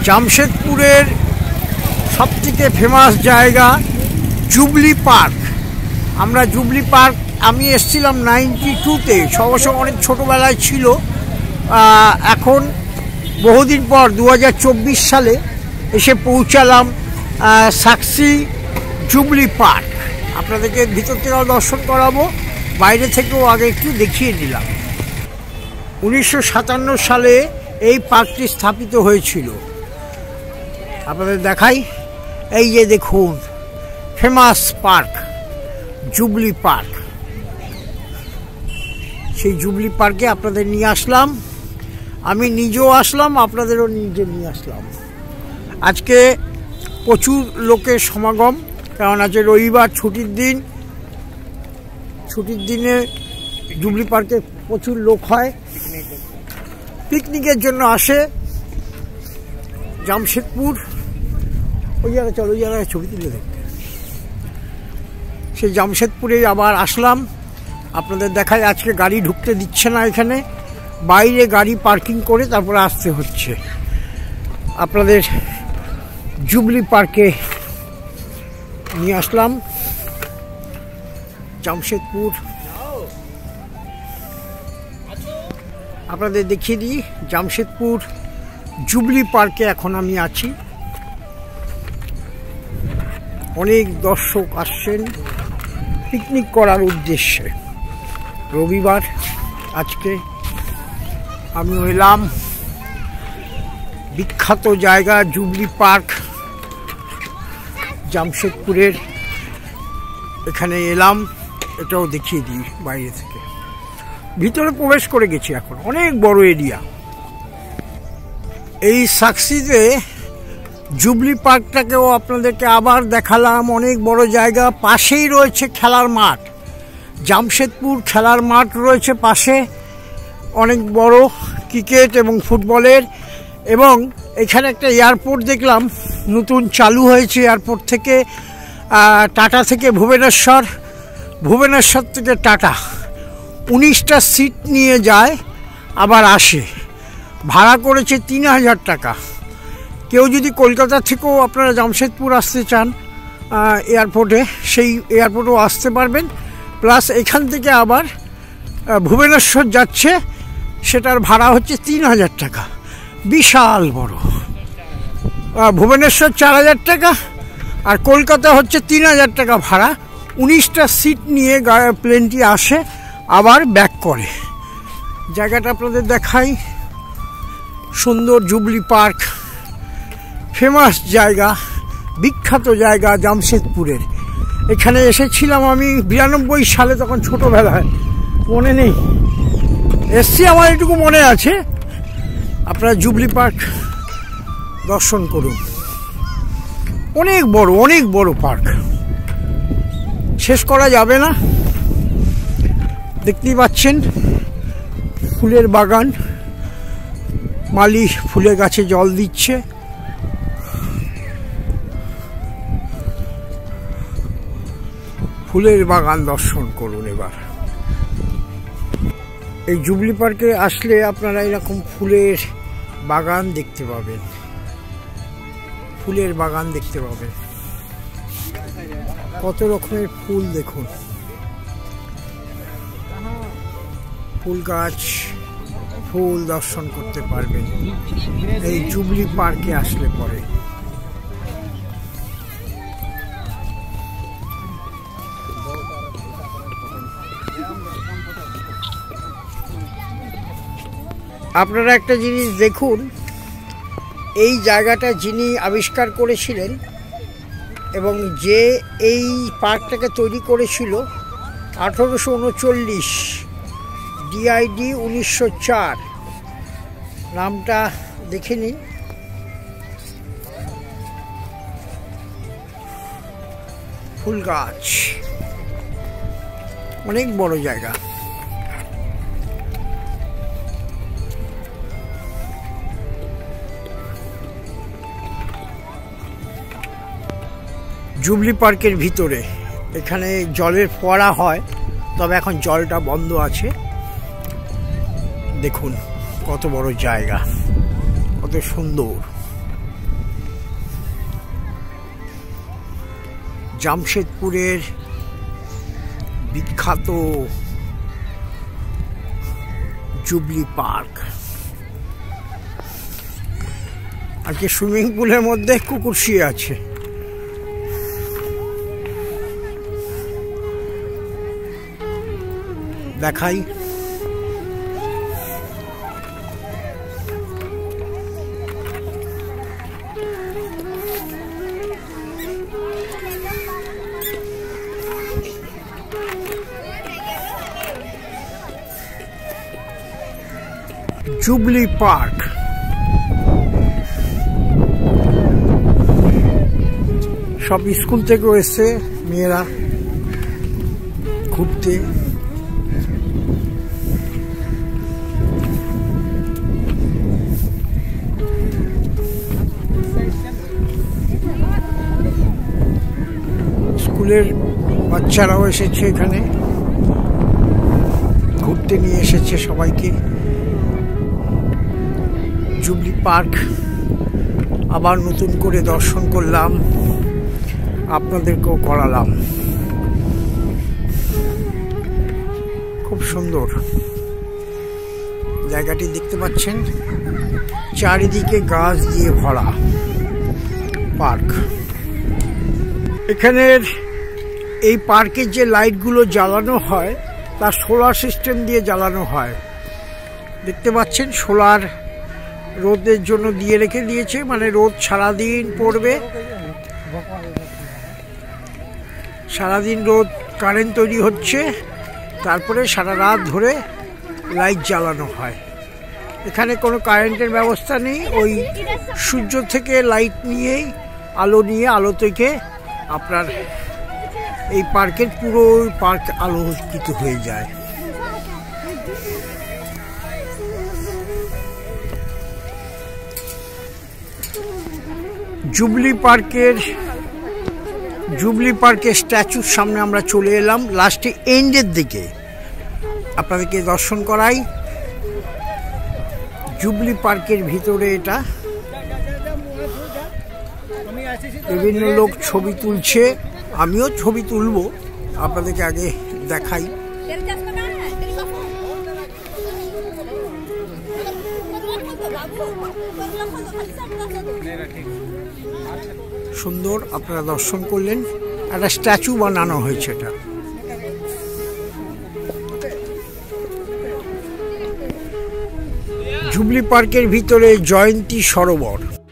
জামশেদপুরের সবথেকে ফেমাস জায়গা Jubilee Park. আমরা জুবলি পার্ক আমি এসেছিলাম 92-তে, অবশ্য অনেক ছোটোবেলায় ছিল। এখন বহুদিন পর 2024 সালে এসে পৌঁছালাম সাকসি জুবলি পার্ক। আপনাদেরকে ভিতর থেকেও দর্শন করাবো, বাইরে থেকেও আগে একটু দেখিয়ে দিলাম। 1957 সালে এই পার্কটি স্থাপিত হয়েছিল। আপনাদের দেখাই, এই যে দেখুন ফেমাস পার্ক জুবলি পার্ক। সেই জুবলি পার্কে আপনাদের নিয়ে আসলাম, আমি নিজেও আসলাম, আপনাদেরও নিজে নিয়ে আসলাম। আজকে প্রচুর লোকের সমাগম, কারণ আজকে রবিবার, ছুটির দিন। ছুটির দিনে জুবলি পার্কে প্রচুর লোক হয়, পিকনিকের জন্য আসে। জামশেদপুর ওই জায়গায়, চলো ওই জায়গায় ছবি তুলে দেখতে। সেই জামশেদপুরে আবার আসলাম, আপনাদের দেখায়। আজকে গাড়ি ঢুকতে দিচ্ছে না এখানে, বাইরে গাড়ি পার্কিং করে তারপরে আসতে হচ্ছে। আপনাদের জুবলি পার্কে নিয়ে আসলাম। জামশেদপুর আপনাদের দেখিয়ে দিই, জামশেদপুর জুবলি পার্কে এখন আমি আছি। অনেক দর্শক আসছেন পিকনিক করার উদ্দেশ্যে। রবিবার আজকে আমি এলাম বিখ্যাত জায়গা জুবলি পার্ক জামশেদপুরের, এখানে এলাম। এটাও দেখিয়ে দিই বাইরে থেকে। ভিতরে প্রবেশ করে গেছি, এখন অনেক বড় এরিয়া। এই সাকসিতে জুবলি পার্কটাকেও আপনাদেরকে আবার দেখালাম, অনেক বড় জায়গা। পাশেই রয়েছে খেলার মাঠ, জামশেদপুর খেলার মাঠ রয়েছে পাশে, অনেক বড় ক্রিকেট এবং ফুটবলের। এবং এখানে একটা এয়ারপোর্ট দেখলাম নতুন চালু হয়েছে। এয়ারপোর্ট থেকে টাটা থেকে ভুবনেশ্বর, ভুবনেশ্বর থেকে টাটা 19টা সিট নিয়ে যায় আবার আসে। ভাড়া করেছে 3000 টাকা। কেউ যদি কলকাতা থেকেও আপনারা জামশেদপুর আসতে চান এয়ারপোর্টে, সেই এয়ারপোর্টেও আসতে পারবেন। প্লাস এখান থেকে আবার ভুবনেশ্বর যাচ্ছে, সেটার ভাড়া হচ্ছে 3000 টাকা। বিশাল বড়। ভুবনেশ্বর 4000 টাকা আর কলকাতা হচ্ছে 3000 টাকা ভাড়া। 19টা সিট নিয়ে প্লেনটি আসে, আবার ব্যাক করে। জায়গাটা আপনাদের দেখাই, সুন্দর জুবলি পার্ক, ফেমাস জায়গা, বিখ্যাত জায়গা জামশেদপুরের। এখানে এসেছিলাম আমি 92 সালে, তখন ছোটোবেলায়, মনে নেই, এসছি আমার এটুকু মনে আছে। আপনারা জুবলি পার্ক দর্শন করুন, অনেক বড়, অনেক বড় পার্ক, শেষ করা যাবে না। দেখতেই পাচ্ছেন ফুলের বাগান, মালি ফুলের গাছে জল দিচ্ছে। ফুলের বাগান দর্শন করুন এবার। এই জুবলি পার্কে আসলে আপনারা এরকম ফুলের বাগান দেখতে পাবেন, ফুলের বাগান দেখতে পাবেন। কত রকমের ফুল দেখুন, ফুল গাছ, ফুল দর্শন করতে পারবেন এই জুবলি পার্কে আসলে পরে। আপনারা একটা জিনিস দেখুন, এই জায়গাটা যিনি আবিষ্কার করেছিলেন এবং যে এই পার্কটাকে তৈরি করেছিল 1839, DID 1904, নামটা দেখে নিন। ফুল গাছ, অনেক বড় জায়গা। জুবলি পার্কের ভিতরে এখানে জলের ফোয়ারা হয়, তবে এখন জলটা বন্ধ আছে। দেখুন কত বড় জায়গা, কত সুন্দর। জামশেদপুরের বিখ্যাত জুবলি পার্ক। আজকে সুইমিং পুলের মধ্যে কুকুর শুয়ে আছে। দেখাই জুবলি পার্ক। সব স্কুল থেকে এসছে মেয়েরা ঘুরতে। স্কুলের বাচ্চারাও এসেছে এখানে ঘুরতে, নিয়ে এসেছে সবাইকে। জুবলি পার্ক আবার নতুন করে দর্শন করলাম, আপনাদেরকেও করালাম। খুব সুন্দর জায়গাটি দেখতে পাচ্ছেন, চারিদিকে গাছ দিয়ে ভরা পার্ক। এখানের এই পার্কের যে লাইটগুলো জ্বালানো হয় তা সোলার সিস্টেম দিয়ে জ্বালানো হয়। দেখতে পাচ্ছেন সোলার রোদের জন্য দিয়ে রেখে দিয়েছে, মানে রোদ সারাদিন পড়বে, সারাদিন রোদ কারেন্ট তৈরি হচ্ছে, তারপরে সারা রাত ধরে লাইট জ্বালানো হয়। এখানে কোনো কারেন্টের ব্যবস্থা নেই, ওই সূর্য থেকে লাইট নিয়েই আলো থেকে আপনার এই পার্কের পুরো পার্ক আলোকিত হয়ে যায়। জুবলি পার্কের স্ট্যাচুর সামনে আমরা চলে এলাম, লাস্টে এন্ডের দিকে আপনাদেরকে দর্শন করাই। জুবলি পার্কের ভিতরে এটা বিভিন্ন লোক ছবি তুলছে, আমিও ছবি তুলব, আপনাদেরকে আগে দেখাই। সুন্দর, আপনারা দর্শন করলেন, একটা স্ট্যাচু বানানো হয়েছে। এটা জুবলি পার্কের ভিতরে জয়ন্তী সরোবর।